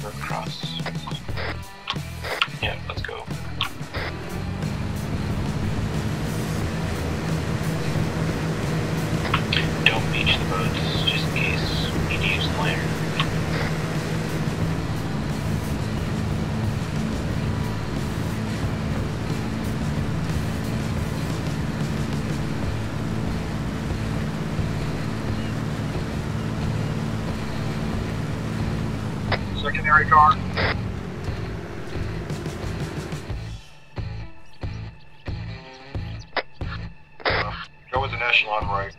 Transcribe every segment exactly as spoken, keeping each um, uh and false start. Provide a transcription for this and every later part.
across. Yeah, let's go. Don't beach the boats, just in case we need to use the lantern. Secondary car. Uh, go with an echelon right.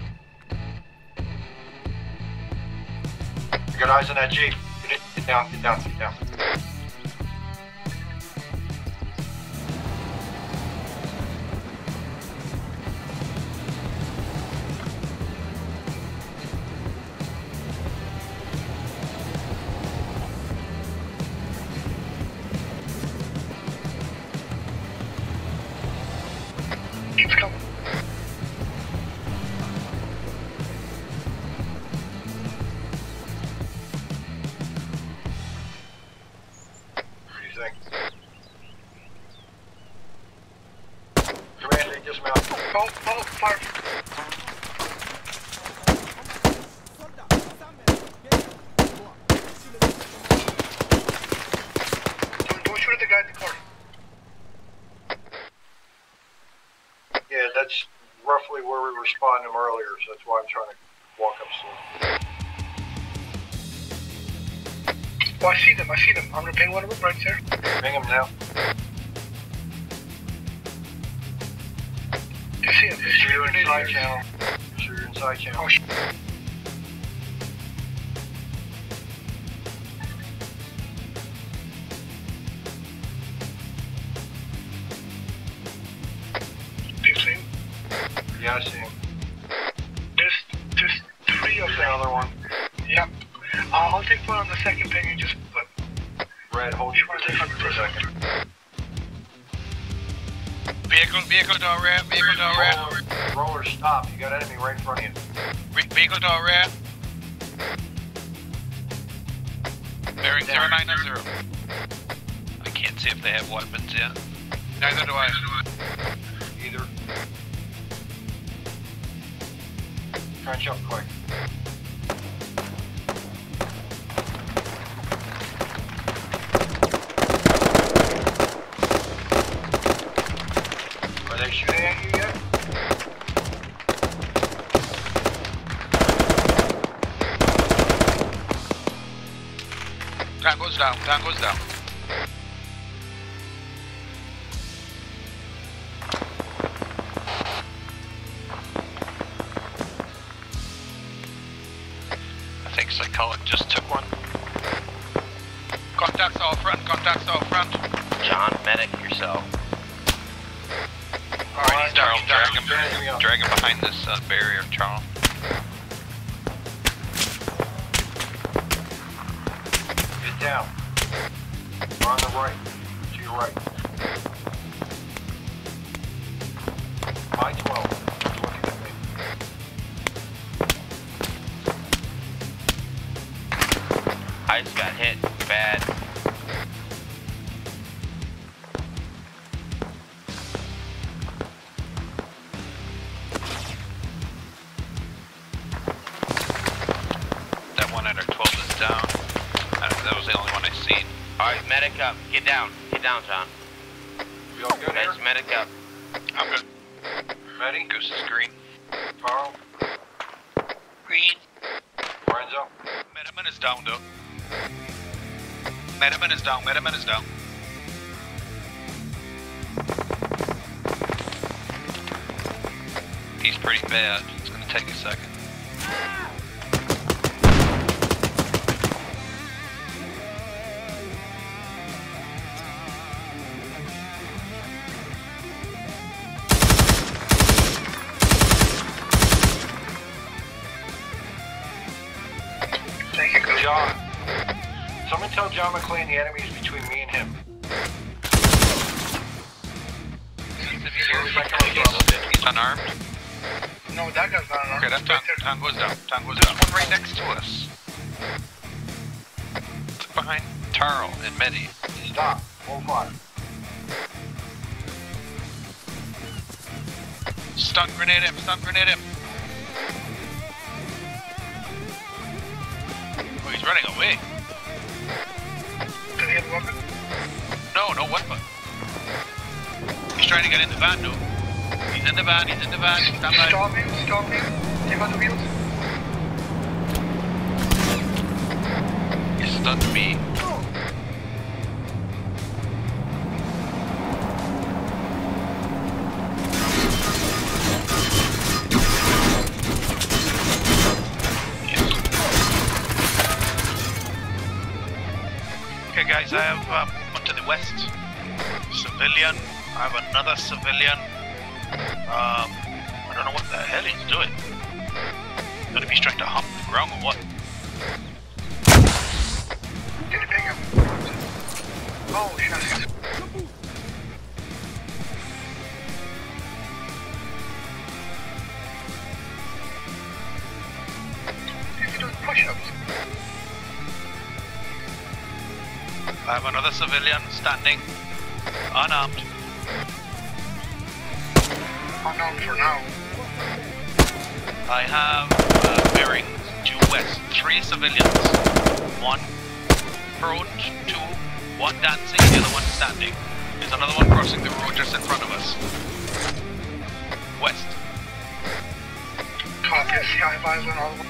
You got eyes on that Jeep. Get, it, get down, get down, get down. Jeep's coming. What do you think? Command, lead dismount. Oh, oh, fire. Don't, don't shoot at the guy in the car. Yeah, that's roughly where we were spotting him earlier, so that's why I'm trying to walk up slow. Oh, I see them, I see them. I'm gonna ping one of them right there. Ping them now. You see him? Sure you're inside channel. Sure you're inside channel. Oh, sh Do you see him? Yeah, I see him. There's, there's three of them. Another one. Yep. Uh, I'll take one on the second ping and just put... Red, hold your position for a second. Vehicle, vehicle door red, vehicle door red. Roller, roller, stop. You got enemy right in front of you. Re vehicle door red. Bearing zero nine nine zero. I can't see if they have weapons yet. Neither do I. Either. Trench up quick. Are they shooting at you yet? Time goes down, time goes down. I think Sycholic just took one. Contacts all front, contacts all front. John, medic yourself. Alright, Charles, drag him, drag him behind this uh, barrier, Charles. Get down. We're on the right. To your right. My twelve. He's looking at me. I just got hit bad. That one at our twelve is down. Uh, that was the only one I seen. Alright, medic up. Get down. Get down, John. You all good here? Nice, medic up. I'm good. Ready? Goose is green. Carl? Green. Lorenzo? Medimen is down, though. Medimen is down, Medimen is down. He's pretty bad. It's gonna take a second. Thank you, Goose. John. Someone tell John McClane the enemy is between me and him. He's unarmed. No, that guy's not unarmed. Okay, that's Tom. Tom goes down. Tom goes down. There's one right next to us. Look behind. Tarl and Medi. Stop. Hold fire. Stun grenade him, stun grenade him. Oh, he's running away. Does he have a weapon? No, no weapon. He's trying to get in the van, though. He's in the van, he's in the van. Stand by. Stop him, stop him. Take out the wheels. He stunned me. Okay guys, I have um, one to the west. Civilian. I have another civilian. Um, I don't know what the hell he's doing. I don't know if he's trying to hump the ground or what. Did he ping him? Oh, shit. He's doing push-ups. I have another civilian standing, unarmed. Unknown for now. I have uh, bearing due west, three civilians. One prone, two, one dancing, the other one standing. There's another one crossing the road just in front of us. West. Copy, see high eyes on all of them.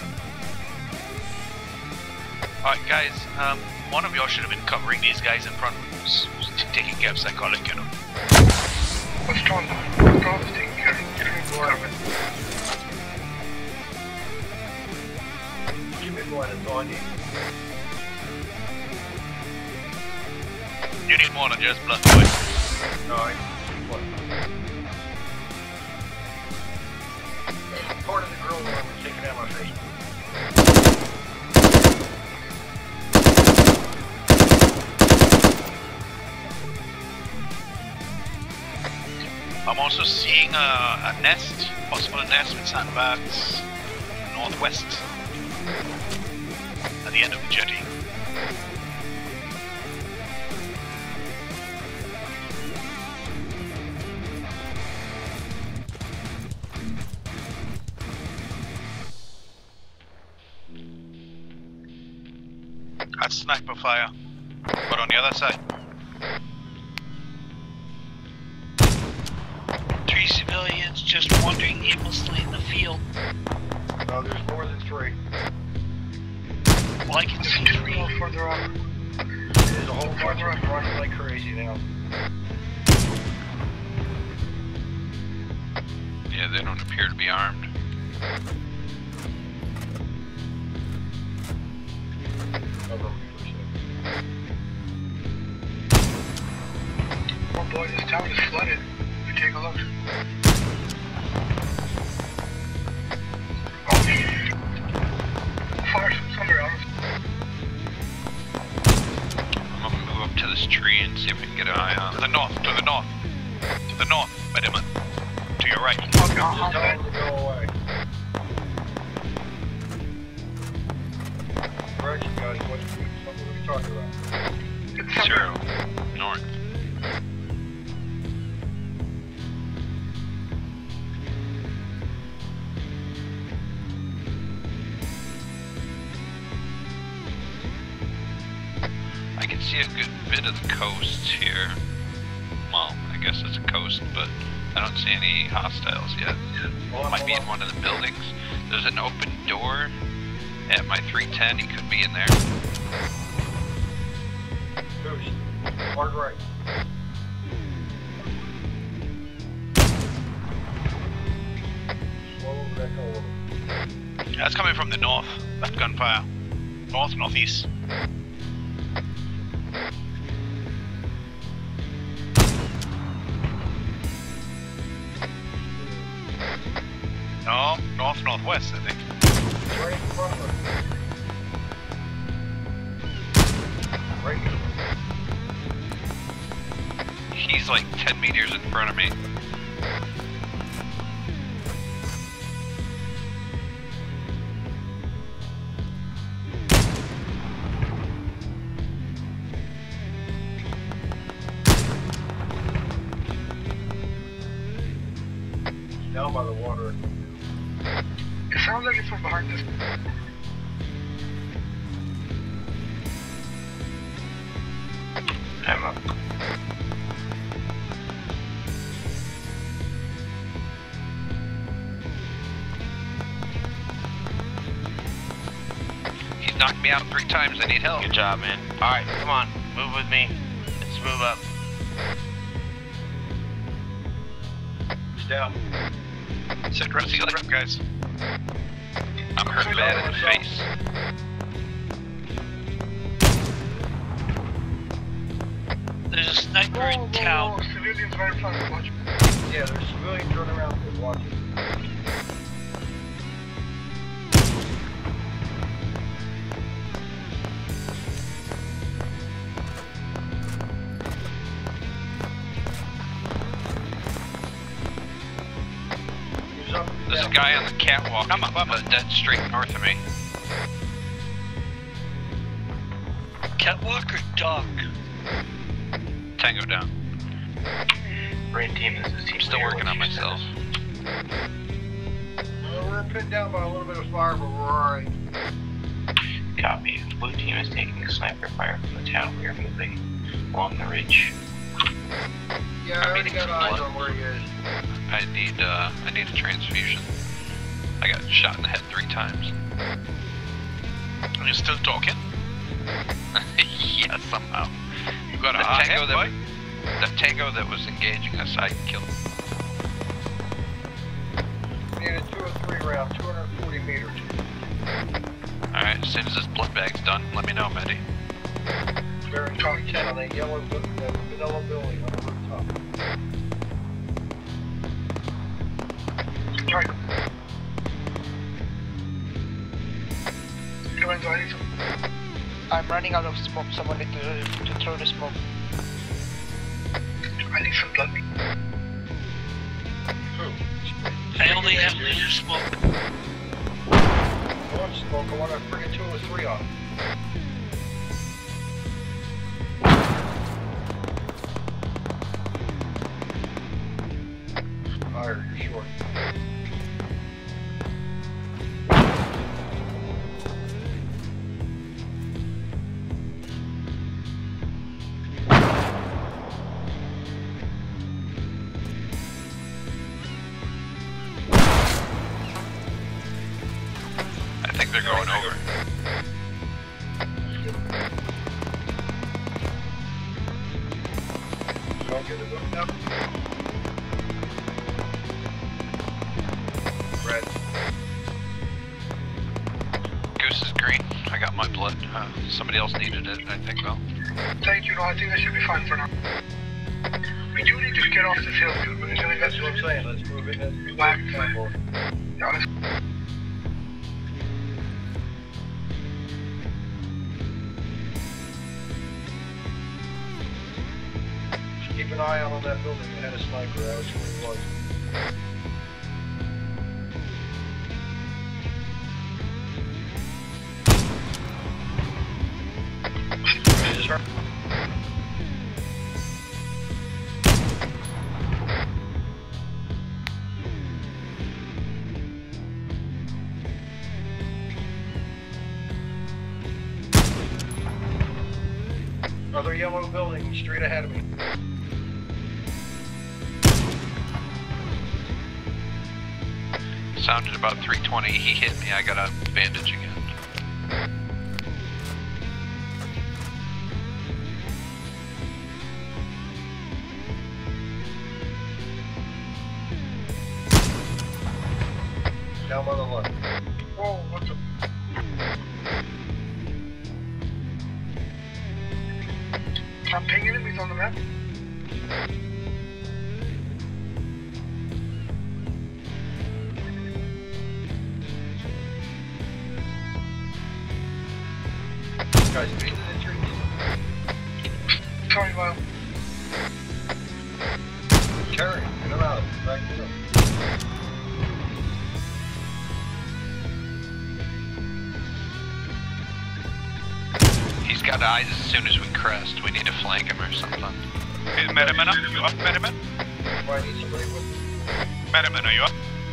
Alright guys, um, one of y'all should have been covering these guys in front of us, taking care of sycholic, you know. What's John doing? John is taking care of it. Keep it going, it's on you. You need more than just blood, boy. No, I... What? Part of the girl when we're taking out my face. I'm also seeing a, a nest, possible nest with sandbags northwest at the end of the jetty. That's sniper fire, but on the other side. Three civilians just wandering aimlessly in the field. No, there's more than three. Well, I can see There's two three. more further up. There's a whole bunch of them running like crazy now. Yeah, they don't appear to be armed. Oh boy, this town is flooded. If you take a look. Oh, fire from somewhere else. I'm gonna move up to this tree and see if we can get an eye on. To the north, to the north. To the north, Medimen. To your right. Okay, I'll tell them to go away. Direction, guys, what are we talking about? It's Zero. North. I can see a good bit of the coast here. Well, I guess it's a coast, but I don't see any hostiles yet. It might be in one of the buildings. There's an open door at my three ten. He could be in there. Goose, hard right. Slow back over. That's coming from the north. Left gunfire. North, northeast. No, north, northwest, I think. Right in front of us. Right here. He's like ten meters in front of me. Down by the water. It sounds like it's from behind this. I'm up. He's knocked me out three times. I need help. Good job, man. Alright, come on. Move with me. Let's move up. He's down. Sit rest, like guys. I'm hurt bad in the face. There's a sniper Whoa, in whoa, town. whoa. Civilians right in front of watch. Yeah, there's civilians running around and watching. There's a guy on the catwalk. I'm up, I'm up. Dead straight north of me. Catwalk or dog? Tango down. Brain team, this is team. I'm still working on myself. Well, we're pinned down by a little bit of fire, but we're alright. Copy. The blue team is taking sniper fire from the town. We are moving along the ridge. Yeah, I already got eyes on where he is. I need, uh, I need a transfusion. I got shot in the head three times. Are you still talking? Yeah, somehow. You got a the tango that, the tango that was engaging us, I killed. Needed two or three rounds, two hundred forty meters. Alright, as soon as this blood bag's done, let me know, Medi. Bearing top ten on that yellow, the vanilla building on the rooftop. Right. Lorenzo, I need some. I'm running out of smoke. Someone need to, to throw the smoke. I need some blood. Who? I only have blue smoke. I want smoke. I want to bring it two or three on. Fire, you're short. I think they're going over. Don't get the book now. Red. Goose is green. I got my blood. Uh, somebody else needed it, I think, though. Thank you, no, I think that should be fine for now. We do need to get off this hill, dude. We're gonna That's what I'm saying. Let's move it. Let's move back. Yeah, let's... Keep an eye out on that building that had a sniper. That was where he was. Just hurt. Another yellow building straight ahead of me. Sounded about three twenty. He hit me. I got a bandage again. Down by the left. Whoa, what's up? I'm pinging him, he's on the map. Guys, beat the entry. Sorry, Vile. Carry, get him out. Back to him. He's got eyes as soon as we crest. We need to flank him or something. Is Medimen up? You up, Medimen? Do I need somebody with me? Medimen, are you up?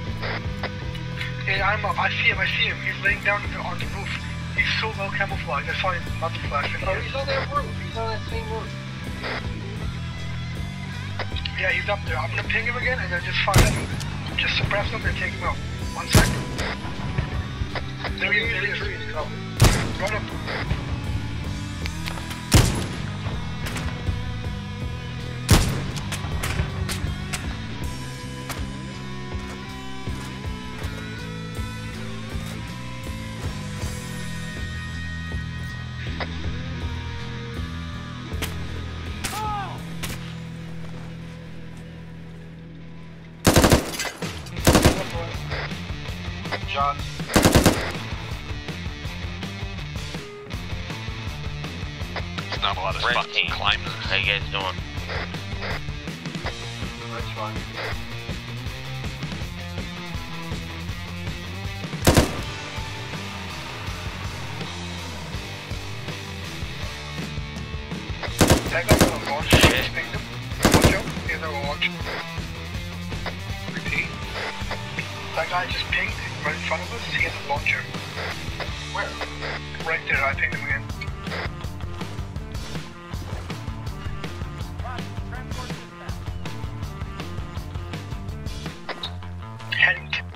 Yeah, I'm up. I see him, I see him. He's laying down on the, on the roof. He's so well camouflaged. I saw his mother flash. Oh, he's on that roof. He's on that same roof. Yeah, he's up there. I'm gonna ping him again and then just find him. Just suppress him and take him out. One second. There he is, there he is. Right up. John. There's not a lot of Red spots team. to climb. How you guys doing? That's fine. That guy's on a launch. Shit. Ping him. Watch out. He's on a launch. Repeat. That guy just pinged right in front of us. He has a launcher. Where? Right there. I pinged him again. Heading to...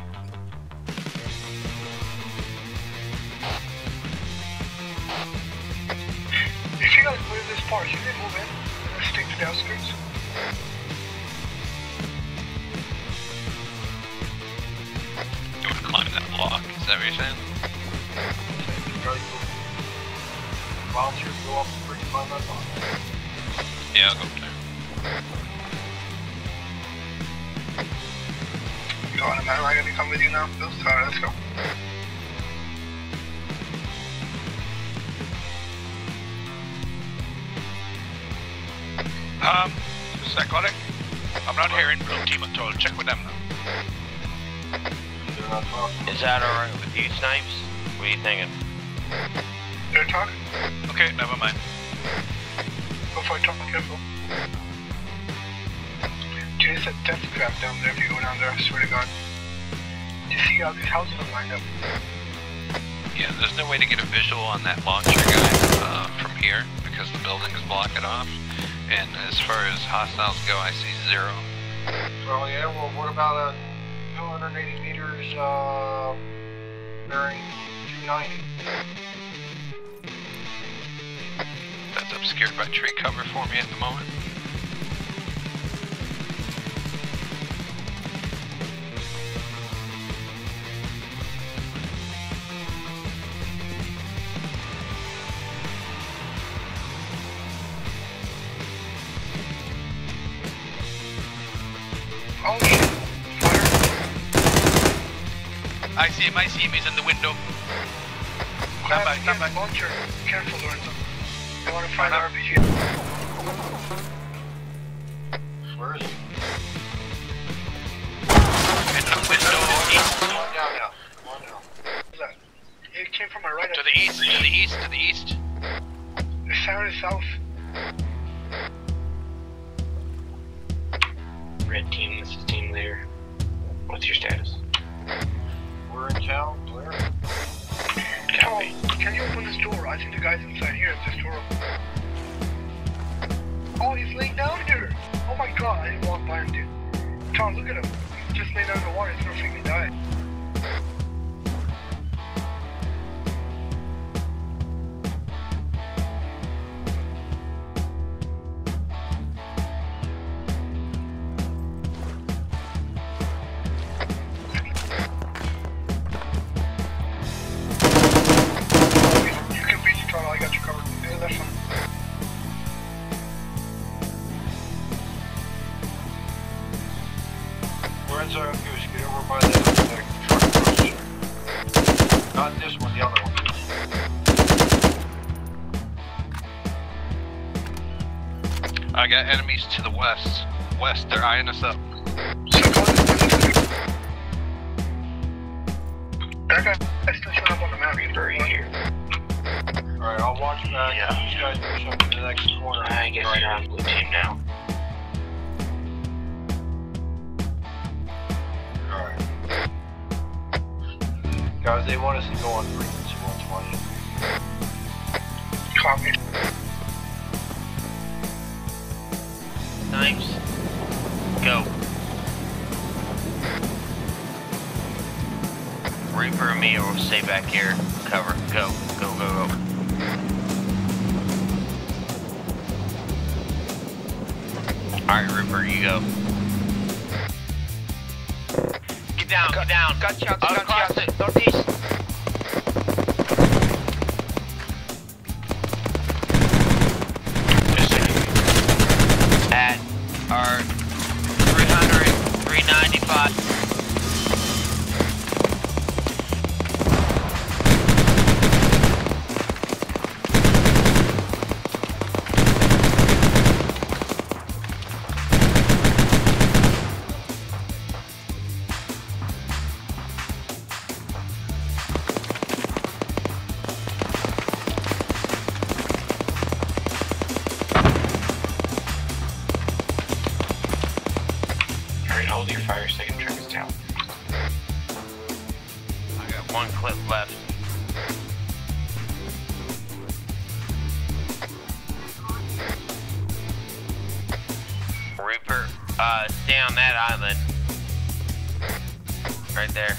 If you guys move this part, you can move in and then stick to the outskirts. You want to climb that block? Is that what you're saying? Volunteers go up and bring climb that block. Yeah, I'll go up there. You know what, am I gonna come with you now? Alright, let's go. Um, sycholic. I'm not hearing blue team at all. Check with them now. They're not talking. Is that alright with you, Snipes? What are you thinking? Did I talk? Okay, never mind. Before I talk, be careful. Dude, it's a death trap down there if you go down there, I swear to God. You see how these houses are lined up? Yeah, there's no way to get a visual on that launcher guy uh, from here because the buildings block it off. And as far as hostiles go, I see zero. So yeah, well, what about uh, two hundred eighty meters, uh, bearing two ninety? That's obscured by tree cover for me at the moment. Oh shit! Fire! I see him, I see him, he's in the window. Stand by, stand by. Launcher. Careful, Lorenzo. I want to find Stand R up. P G. Where is he? In the window, east. Come on down now. Come on down. What's that? It came from my right. To the east, to the east, to the east. It's south to south. Red team, this is team leader. What's your status? We're in town. Where? Tom, can you open this door? I think the guy's inside here. It's this door. Oh, he's laying down here. Oh my God, I didn't walk by him, dude. Tom, look at him. He's just laying down in the water. He's gonna freaking die. You can beat the tunnel. I got you covered. Yeah, that's fine. Lorenzo and Goose, get over by the the truck approach. Not this one, the other one. I got enemies to the west. West, they're eyeing us up. So, that guy is still showing up on the map. He's very here. Alright, I'll watch back. Yeah. You guys push up to the next corner. I guess Right you're on blue team now. Guys, they want us to go on frequency one twenty. Copy. Snipes. Go. Reaper and me will stay back here. Cover. Go. Go, go, go. Alright, Reaper, you go. Get down, get down. Gunshots, Across gunshots. it. Northeast. At our three hundred, three ninety-five. Hold your fire so you can trim us down. I got one clip left. Reaper, uh, stay on that island. Right there.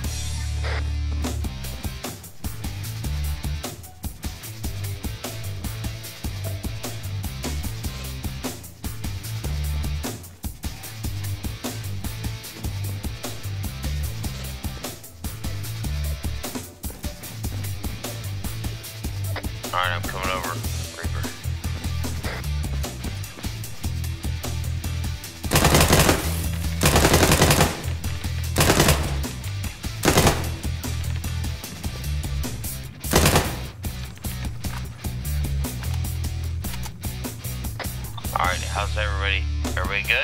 Alright, I'm coming over, Reaper. Alright, how's everybody? Everybody good?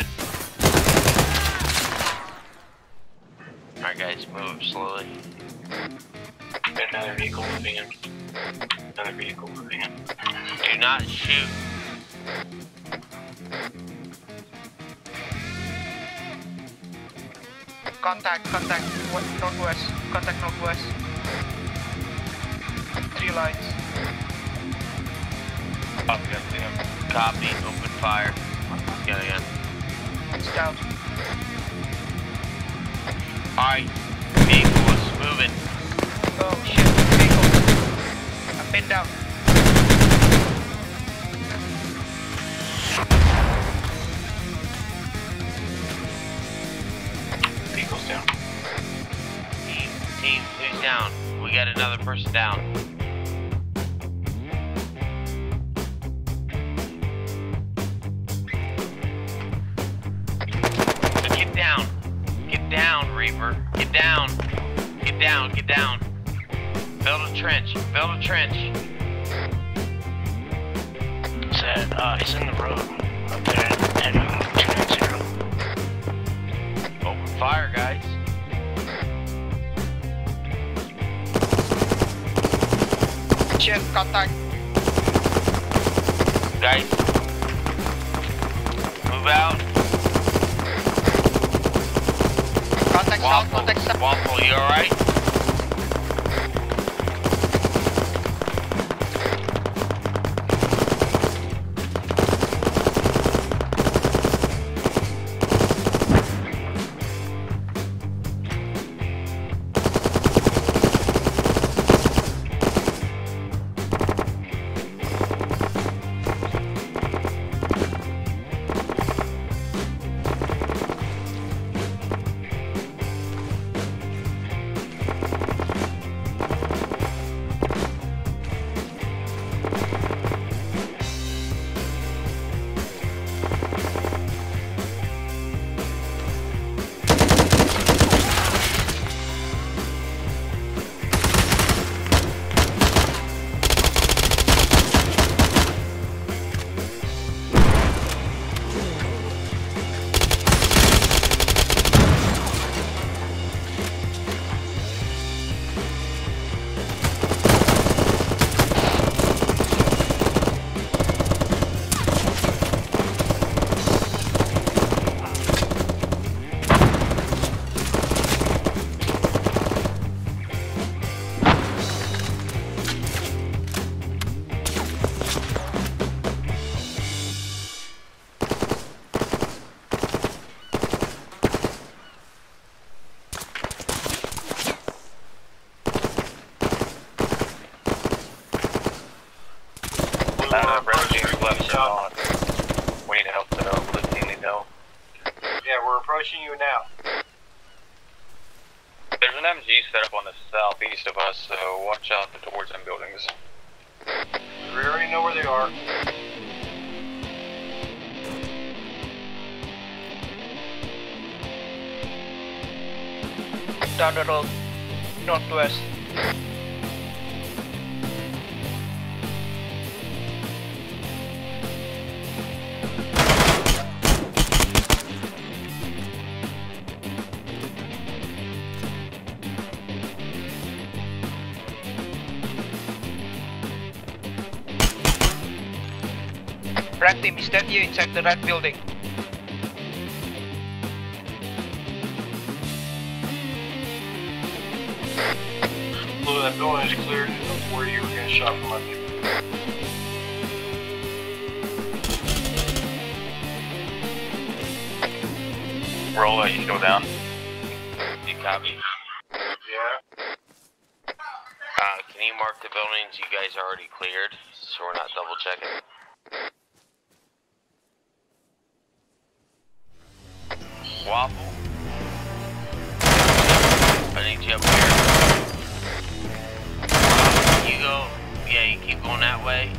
Alright guys, move slowly. Another vehicle moving in. Another vehicle moving in. Do not shoot. Contact, contact. What, northwest. Contact northwest. Three lines. Up, got them. Copy, open fire. Get again. It's down. Alright, vehicle is moving. Oh shit, vehicle. I'm pinned down. Vehicle's down. Team, team, who's down? We got another person down. Get down. Get down, Reaper. Get down. Get down, get down. Build a trench. Build a trench. It's at, uh, it's in the road. Up there, heading two nine zero. Open fire, guys. Shit, contact. Guys. Move out. Contact south, Waffle, contact south. Waffle, you alright? We're approaching you now. There's an M G set up on the southeast of us, so watch out towards them buildings. We already know where they are. Down the road, northwest. Red team, is that you inside the red building? Blue, that building is cleared where you were getting shot from under. Rolla, you still down? You copy? Yeah. Uh, can you mark the buildings you guys already cleared, so we're not double checking? Waffle? I need you up here. You go, yeah, you keep going that way.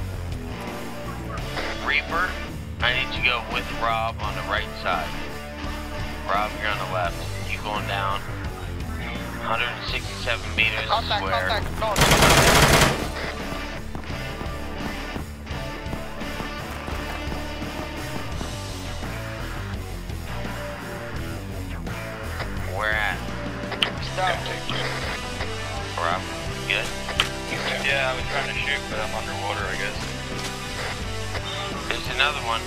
Reaper, I need you to go with Rob on the right side. Rob, you're on the left. Keep going down. one hundred sixty-seven meters Contact, square. contact, north. Where at? Down. Rob, good? Yeah, I was trying to shoot, but I'm underwater, I guess. There's another one.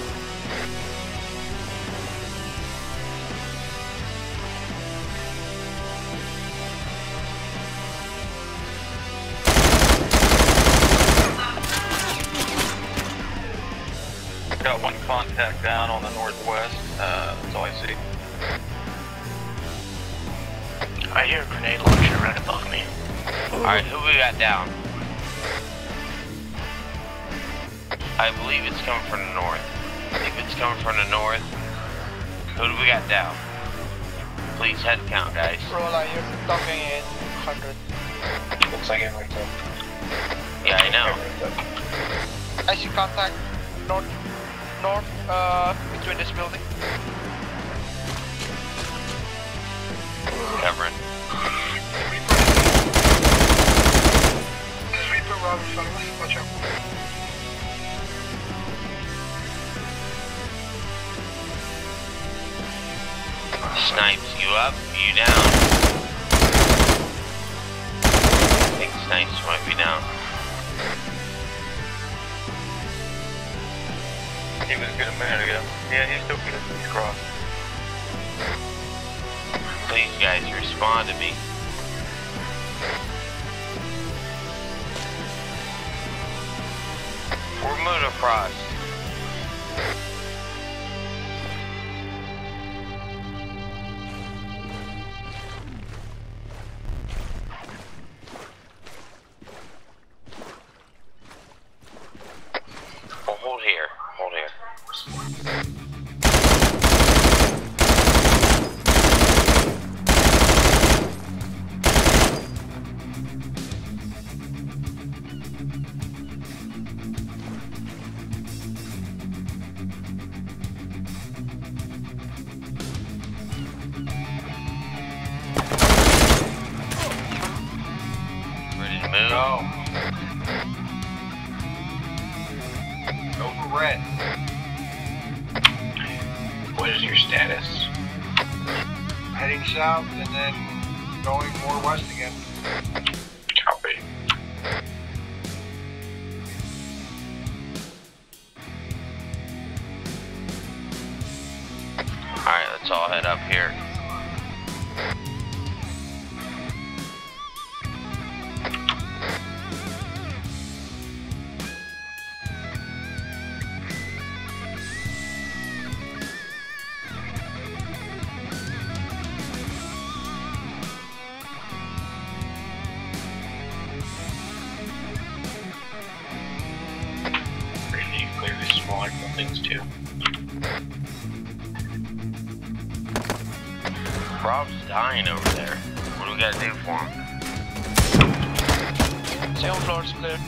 Got one contact down on the northwest, uh, that's all I see. I hear a grenade launcher right above me. Alright, who we got down? I believe it's coming from the north. If it's coming from the north, who do we got down? Please head count, guys. Rolla, you're talking in one hundred. Looks like it went up. Yeah, I know. I see contact north, north, uh, between this building. Covering. There's Reaper right in front of us. Watch out. Snipes, you up? You down? I think Snipes might be down. He was good a minute ago. Yeah, he's still good. He's crossed. Please, guys, respond to me. We're moving across. Well, hold here. Hold here. Ready to move? Go. Go for red. What is your status? Heading south and then going more west again. Copy. Alright, let's all head up here. Pretty clear the smaller buildings too. Rob's dying over there. What do we gotta do for him? Second floor is clear.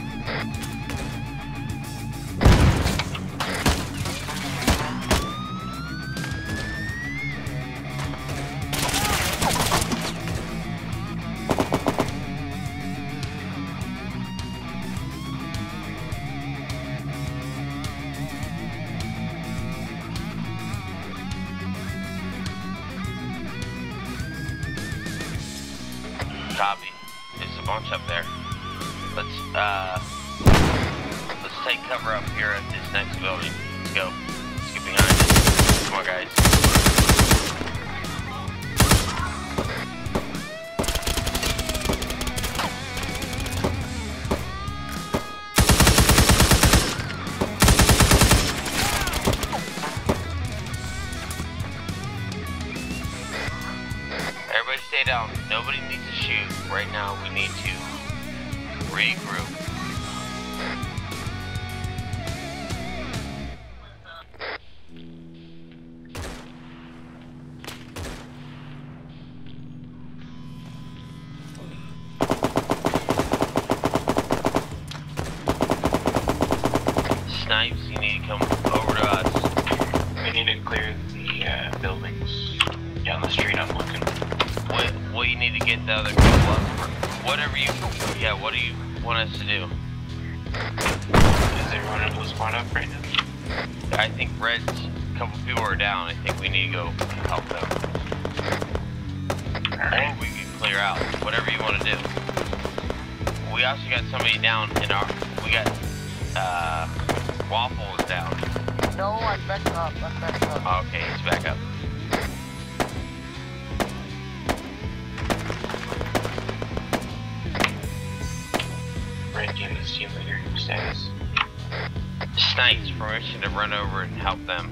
Copy. There's a bunch up there. Let's, uh, let's take cover up here at this next building. Let's go. Let's get behind it. Come on, guys. Everybody stay down. Nobody needs to shoot. Right now, we need to regroup. Snipes, you need to come over to us. We need to clear the uh, buildings down the street. I'm looking. What, what you need to get the other couple up for? Whatever you, yeah, what do you want us to do? Is everyone able to spawn up right now? I think Red's, a couple people are down. I think we need to go help them. Alright. Or we can clear out. Whatever you want to do. We also got somebody down in our, we got, uh, Waffle is down. No, I'm back up. I'm back up. Okay, he's back up. Red team is team leader status. Snipes, permission to run over and help them.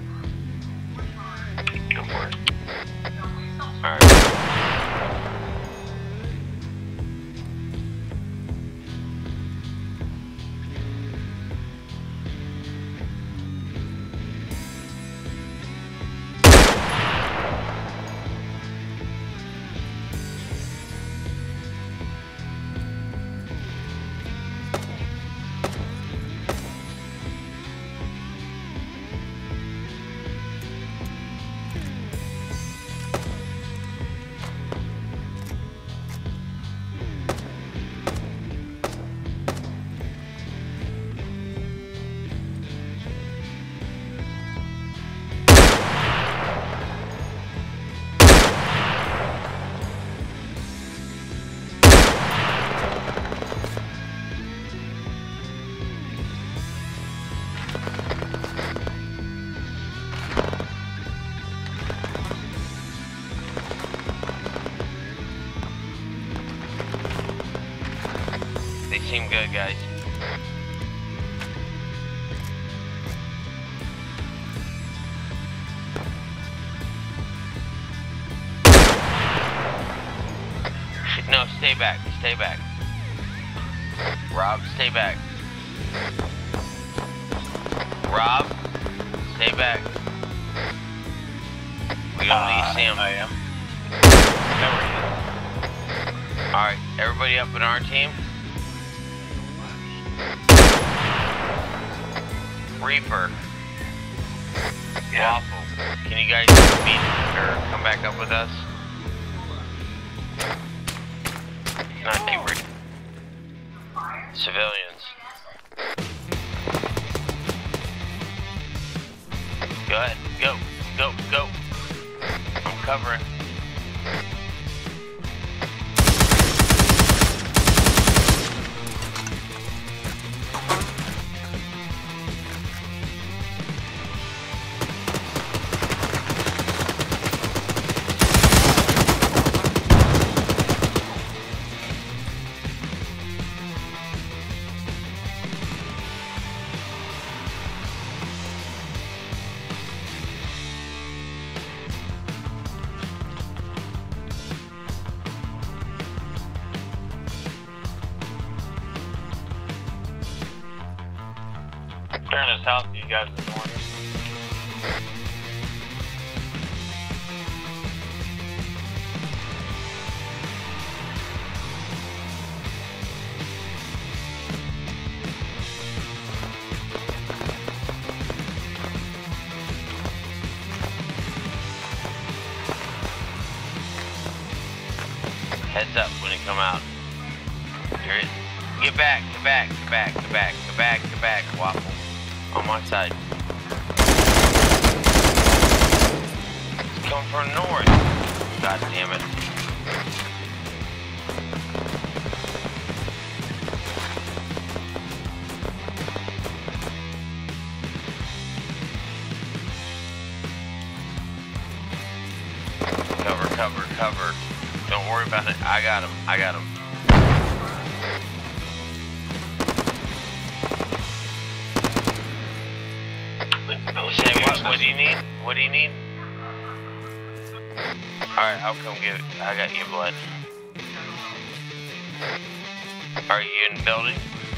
Go for it. Alright. They seem good, guys. No, stay back, stay back. Rob, stay back. Rob, stay back. We don't need to see him. I am. Alright, everybody up in our team? Reaper. Yeah. Waffle. Can you guys meet or come back up with us? Not too Civilians. Go ahead. Go. Go. Go. I'm covering. Turn us south, you guys are north. Heads up when it come out. You're in. Get back, get back, get back, get back, get back, get back, Waffle. On my side. It's coming from north. God damn it. Cover, cover, cover. Don't worry about it. I got him. I got him. Say, what, what do you need? What do you need? Alright, I'll come get it. I got your blood. Are you in the building?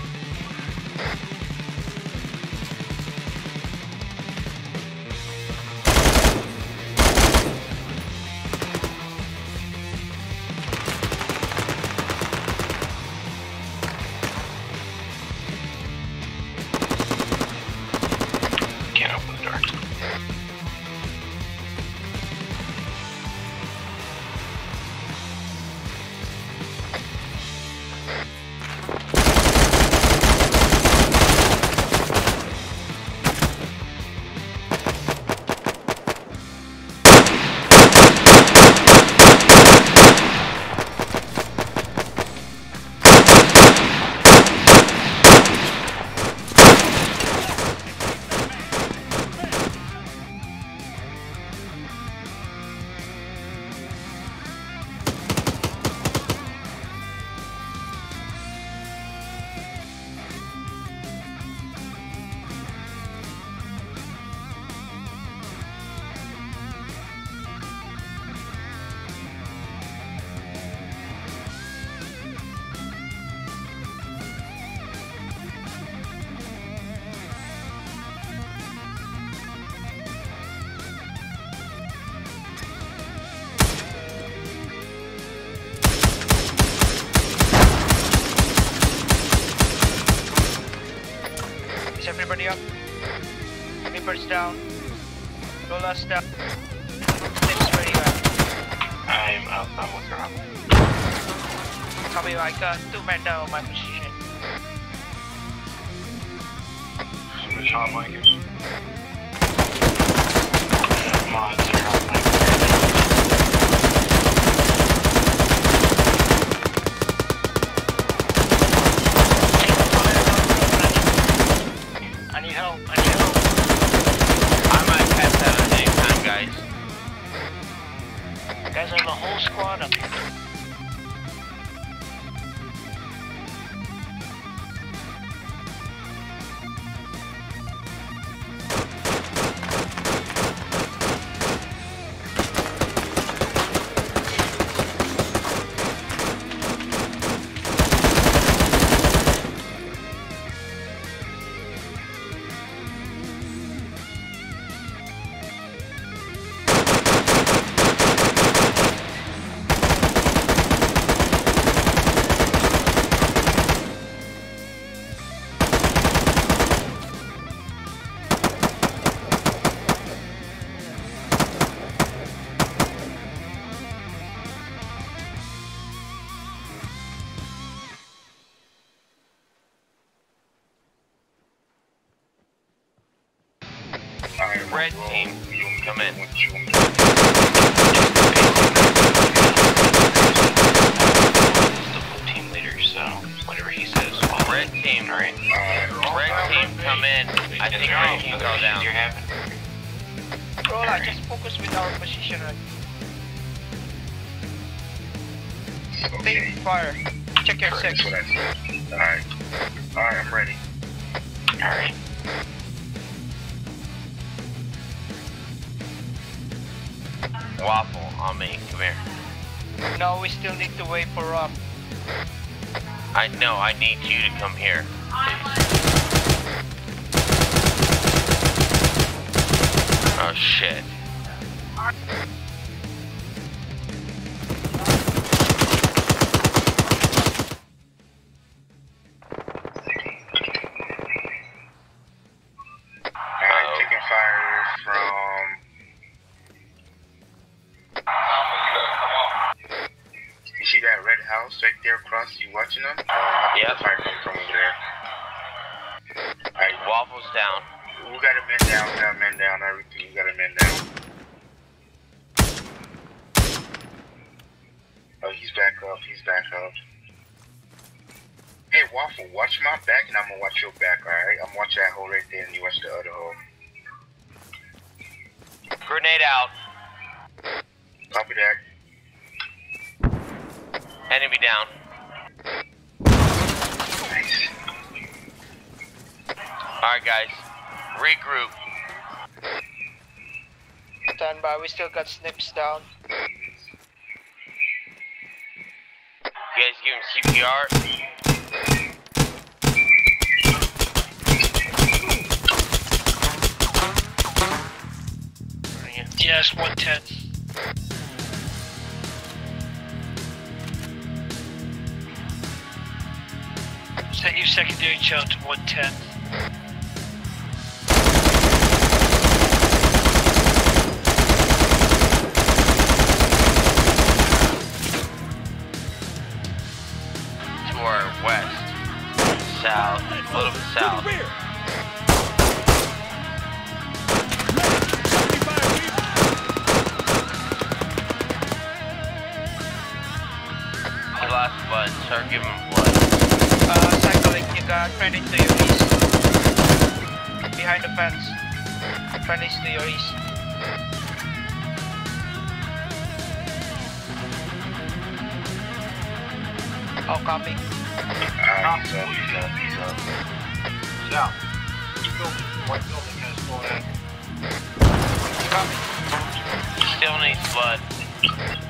Everybody up. Reapers down. Rollacanda down. Snips ready up. I'm up. I'm with her up. Copy, I got two men down on my position. Somebody shot Mike. Mods are on my I need help, I need help. I might pass out at any time, guys. Guys, I have a whole squad up here. Red team, come in. the team leader, so whatever he says. Red team, Alright. red team, come in. I think red team go down. You're having. Rolla, just focus with our position. Take fire. Check your six. Alright. Alright, I'm ready. Alright. Waffle on me, come here. No, we still need to wait for Rob. I know, I need you to come here. Oh shit. Alright, taking fire from... see that red house right there across? You watching them? Uh, yep. Fire coming from over there. Alright. Waffle's down. We got a man down, we got a man down, everything, we got a man down. Oh, he's back up, he's back up. Hey, Waffle, watch my back and I'm gonna watch your back, alright? I'm watching that hole right there and you watch the other hole. Grenade out. Copy that. Enemy down. Nice. Alright guys, regroup. Stand by, we still got Snips down. You guys give him C P R? Yes, one ten. Set your secondary channel to one ten. To our west, south, a little bit south. The last blood, start giving him blood. Uh, sycholic, you got friendlies to your east. Behind the fence. Friendlies to your east. Oh, copy. Alright, he's up, he's up, he's up. South. Building, white building has full ahead. Copy. Still needs blood.